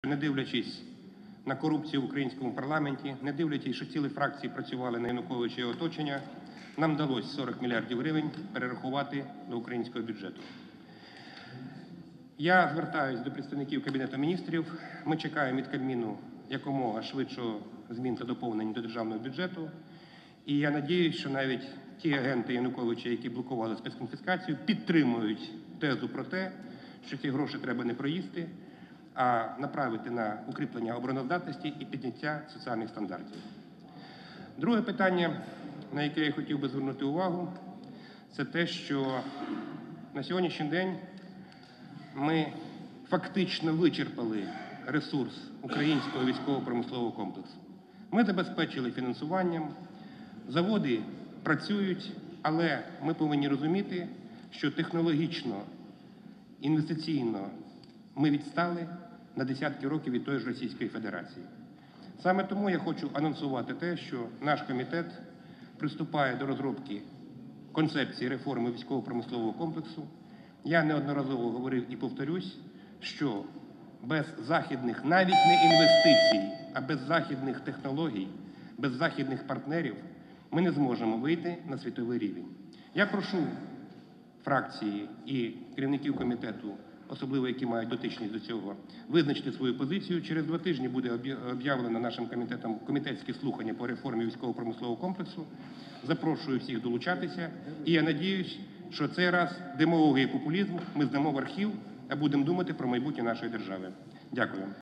Не дивлячись на корупцію в українському парламенті, не дивлячись, що цілі фракції працювали на Януковича і оточення, нам вдалося 40 мільярдів гривень перерахувати до українського бюджету. Я звертаюся до представників Кабінету міністрів. Ми чекаємо від Кабміну якомога швидшого змін та доповнень до державного бюджету. І я сподіваюся, що навіть ті агенти Януковича, які блокували спецконфіскацію, підтримують тезу про те, що ці гроші треба не проїсти, а направити на укріплення обороноздатності і підняття соціальних стандартів. Друге питання, на яке я хотів би звернути увагу, це те, що на сьогоднішній день ми фактично вичерпали ресурс українського військово-промислового комплексу. Ми забезпечили фінансуванням, заводи працюють, але ми повинні розуміти, що технологічно, інвестиційно ми відстали на десятки років від тої ж Російської Федерації. Саме тому я хочу анонсувати те, що наш комітет приступає до розробки концепції реформи військово-промислового комплексу. Я неодноразово говорив і повторюсь, що без західних, навіть не інвестицій, а без західних технологій, без західних партнерів ми не зможемо вийти на світовий рівень. Я прошу фракції і керівників комітету, особливо які мають дотичність до цього, визначити свою позицію. Через 2 тижні буде об'явлено нашим комітетом комітетські слухання по реформі військово-промислового комплексу. Запрошую всіх долучатися. І я сподіваюся, що цей раз демагогію і популізм ми здамо в архів, а будемо думати про майбутнє нашої держави. Дякую.